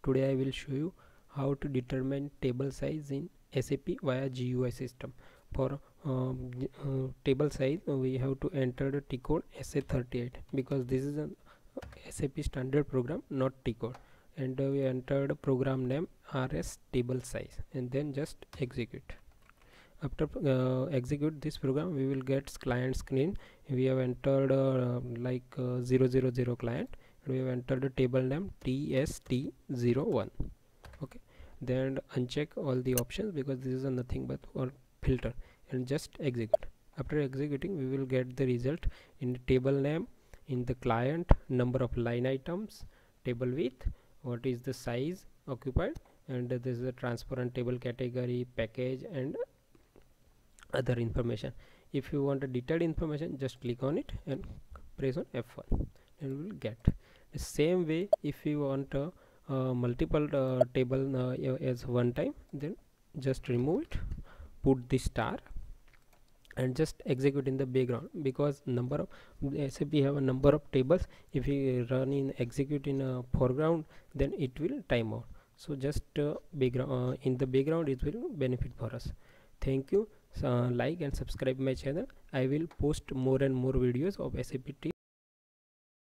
Today I will show you how to determine table size in SAP via GUI system. For table size, we have to enter the T code SA38 because this is an SAP standard program, not T code. And we entered program name RS table size and then just execute. After execute this program, we will get client screen. We have entered 000 client, and we have entered the table name TST01. Okay, then uncheck all the options because this is a nothing but for filter, and just execute. After executing, we will get the result in the table name, in the client, number of line items, table width, what is the size occupied, and this is a transparent table category, package, and other information. If you want a detailed information, just click on it and press on F1 and we will get the same way. If you want multiple table as one time, then just remove it, put the star, and just execute in the background, because number of SAP have a number of tables. If you run in execute in a foreground, then it will time out. So just background in the background, it will benefit for us. Thank you. Like and subscribe my channel. I will post more and more videos of SAP